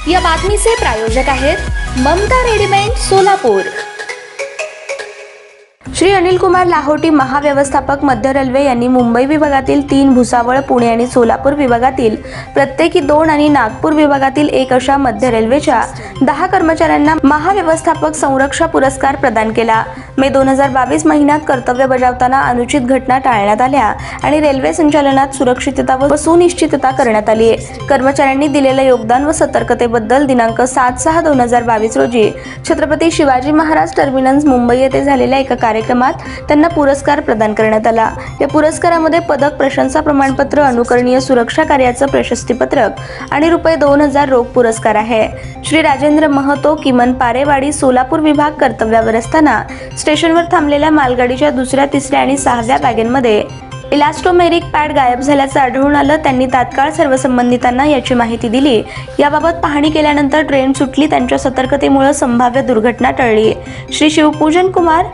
या बातमीचे प्रायोजक आहेत ममता रेडीमेड सोलापूर। श्री अनिल कुमार लाहोटी महाव्यवस्थापक मध्य रेल्वे यांनी मुंबई विभागातील 3, भुसावळ, पुणे आणि सोलापूर विभागातील प्रत्येकी 2 आणि नागपूर विभागातील 1 अशा मध्य रेल्वेच्या 10 कर्मचाऱ्यांना महाव्यवस्थापक संरक्षण पुरस्कार प्रदान केला। मे 2022 महिन्यात कर्तव्य बजावताना अनुचित घटना टाळण्यात आल्या आणि रेल्वे संचालनात सुरक्षितता व सुनिश्चितता करण्यात आली। कर्मचाऱ्यांनी दिलेले योगदान व सतर्कतेबद्दल दिनांक 7/6/2022 रोजी छत्रपती शिवाजी महाराज टर्मिनस मुंबई येथे झालेल्या एका कार्यक्रमात त्यांना पुरस्कार प्रदान करण्यात आला। या पुरस्कारामध्ये पदक, प्रशंसा प्रमाणपत्र, अनुकरणीय सुरक्षा कार्याचं प्रशस्तीपत्रक आणि ₹2000 रोख पुरस्कार आहे। श्री राजेंद्र महतो, किमन पारेवाडी, सोलापूर विभाग कर्तव्यावर असताना स्टेशनवर थांबलेल्या मालगाडीच्या 2ऱ्या, 3ऱ्या आणि 6व्या वॅगनमध्ये इलास्टोमेरिक पॅड गायब झाल्याचं आढळून आलं। त्यांनी तात्काळ सर्व संबंधितांना याची माहिती दिली। याबाबत पाहणी केल्यानंतर ट्रेन सुटली। त्यांच्या सतर्कतेमुळे संभाव्य दुर्घटना टळली। श्री शिवपूजन कुमार,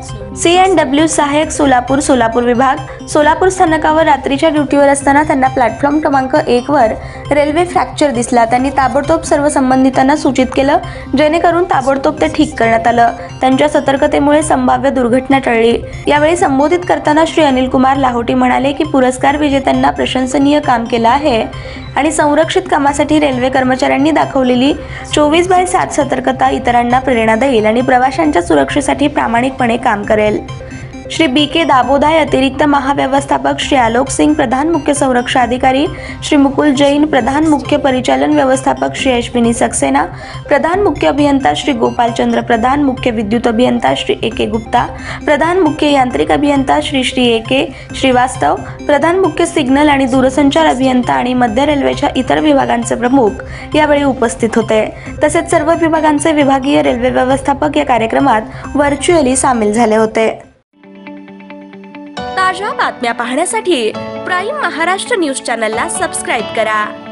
C&W सहाय्यक, सोलापूर, सोलापूर विभाग, सोलापूर स्थानकावर रात्रीच्या ड्युटीवर असताना त्यांना प्लॅटफॉर्म क्रमांक 1 वर रेल्वे फ्रॅक्चर दिसला। त्यांनी ताबडतोब सर्व संबंधितांना सूचित केलं, जेणेकरून ताबडतोब ते ठीक करण्यात आलं। त्यांच्या सतर्कतेमुळे संभाव्य दुर्घटना टळली। यावेळी संबोधित करताना श्री अनिल कुमार लाहोटी म्हणाले की पुरस्कार विजेत्यांना प्रशंसनीय काम केलं आहे आणि संरक्षित कामासाठी रेल्वे कर्मचाऱ्यांनी दाखवलेली 24/7 सतर्कता इतरांना प्रेरणा देईल आणि प्रवाशांच्या सुरक्षेसाठी प्रामाणिकपणे काम करेल। श्री BK दाबोदाय, अतिरिक्त महाव्यवस्थापक, श्री आलोक सिंग, प्रधान मुख्य संरक्षण अधिकारी, श्री मुकुल जैन, प्रधान मुख्य परिचालन व्यवस्थापक, श्री अश्विनी सक्सेना, प्रधान मुख्य अभियंता, श्री गोपालचंद्र प्रधान, मुख्य विद्युत अभियंता, श्री AK गुप्ता, प्रधान मुख्य यांत्रिक अभियंता, श्री AK श्रीवास्तव, प्रधान मुख्य सिग्नल आणि दूरसंचार अभियंता आणि मध्य रेल्वेच्या इतर विभागांचे प्रमुख यावेळी उपस्थित होते। तसेच सर्व विभागांचे विभागीय रेल्वे व्यवस्थापक या कार्यक्रमात व्हर्च्युअली सामील झाले होते। ताज्या बातम्या पाहण्यासाठी प्राईम महाराष्ट्र न्यूज चॅनलला सबस्क्राईब करा।